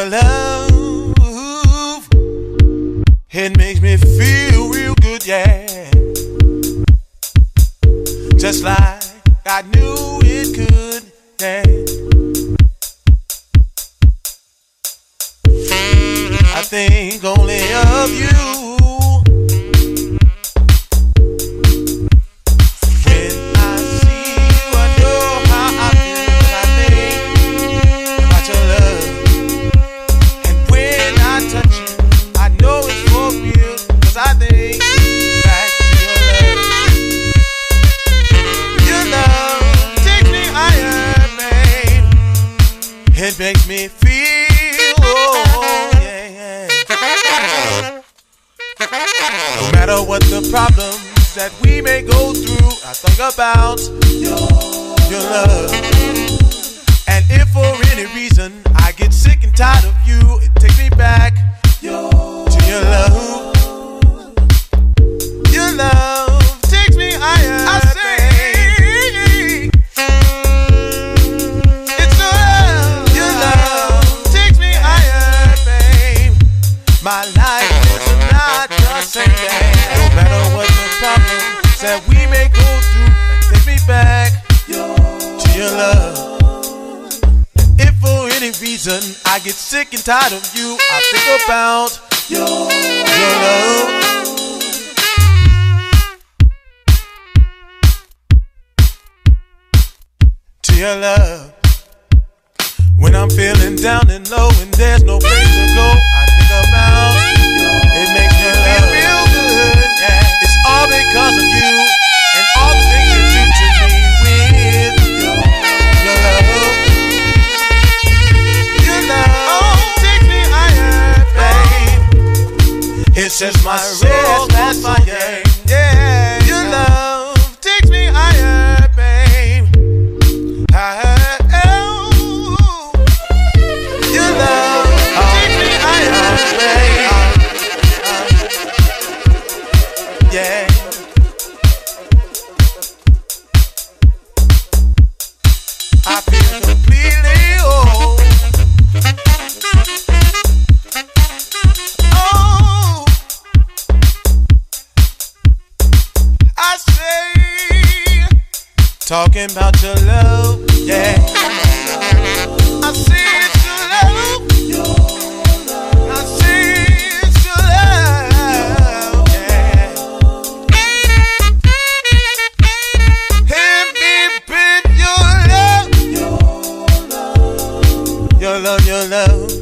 your love, it makes me feel real good, yeah. Just like I knew it could, yeah. I think only of you. When I see you, I know how I feel when I think about your love. And when I touch you, I know it's for real, 'cause I think back to your love. Your love takes me higher, babe. It makes me feel, oh yeah. No matter what the problems that we may go through, I think about your love. And if for any reason I get sick and tired of you, it takes me back to your love. Your love takes me higher, I say. It's your love. Your love takes me higher, babe. My life is not the same day. No matter what the problems that we may go through, it takes me back to your love. If for any reason I get sick and tired of you, I think about your love. To your love. When I'm feeling down and low and there's no place to go, I think about it makes me feel real good, yeah. It's all because of you and all the things you do to me with your love. Your love takes me higher, babe. It sets my soul on fire, yeah. Your love takes me higher, babe. Your love takes me higher, babe. Yeah. I feel completely whole. Oh, I say, talking about your love, yeah. I say it's your love. I say it's your love, yeah. Hit me with your love. Your love, your love.